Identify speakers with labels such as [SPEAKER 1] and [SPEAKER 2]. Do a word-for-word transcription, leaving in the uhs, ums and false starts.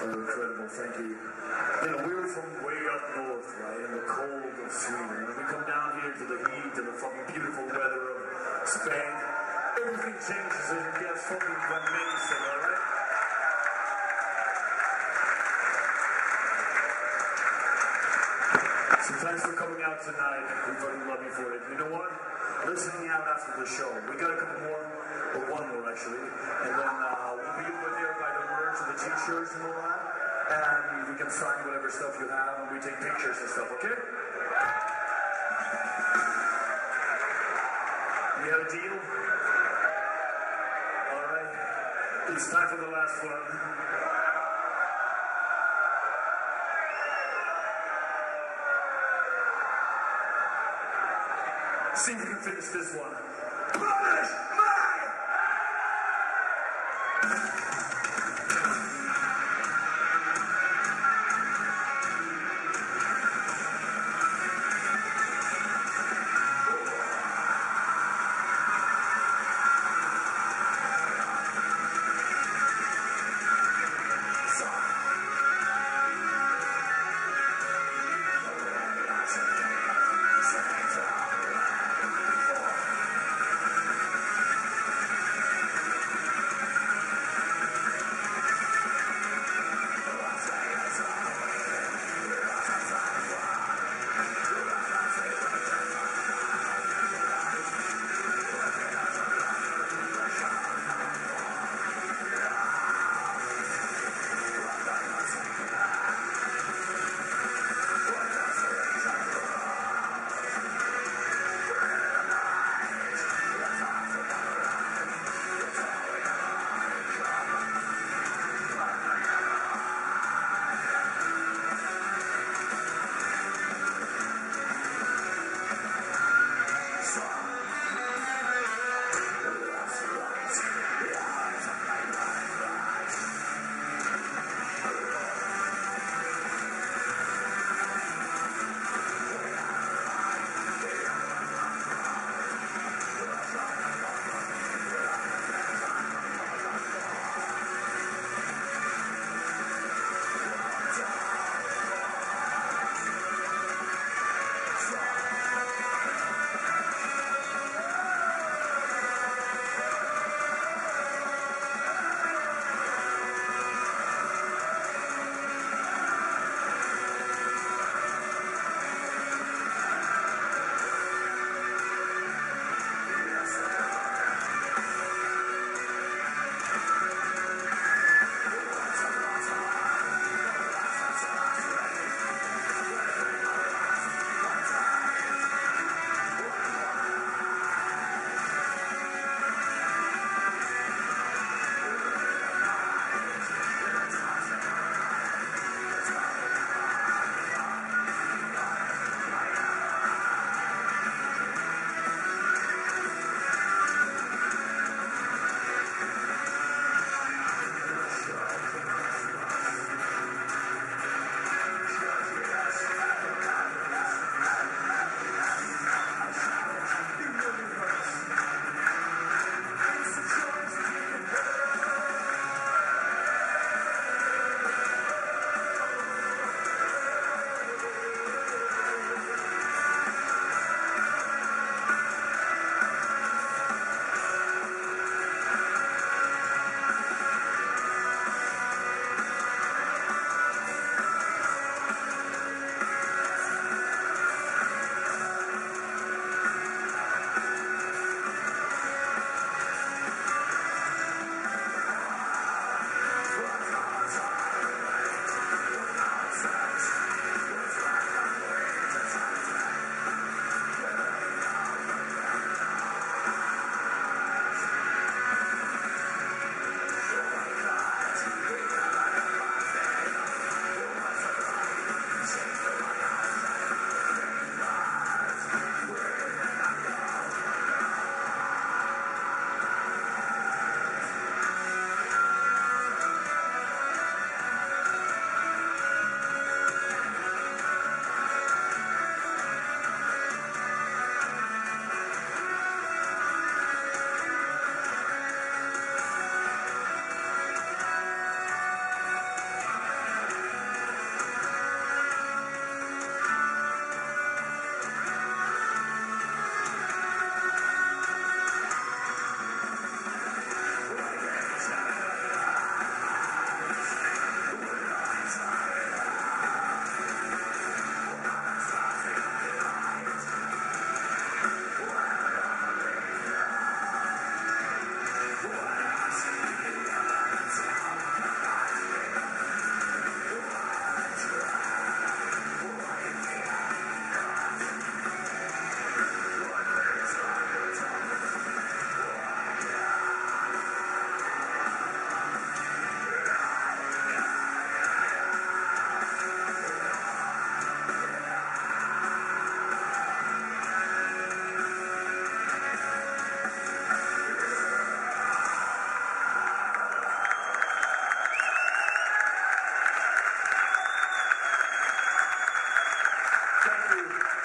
[SPEAKER 1] were incredible. Thank you. You know, we were from way up north, right, in the cold of Sweden. When we come down here to the heat and the fucking beautiful weather of Spain, everything changes and it gets fucking amazing, all right? So thanks for coming out tonight. We fucking love you for it. You know what? Let's hang out after the show. We got a couple more, or one more actually, and then uh, we'll be over there by the merch and the t-shirts and all that, and we can sign whatever stuff you have, and we take pictures and stuff, okay? We have a deal? Alright. It's time for the last one. See if we can finish this one. Punish me! you.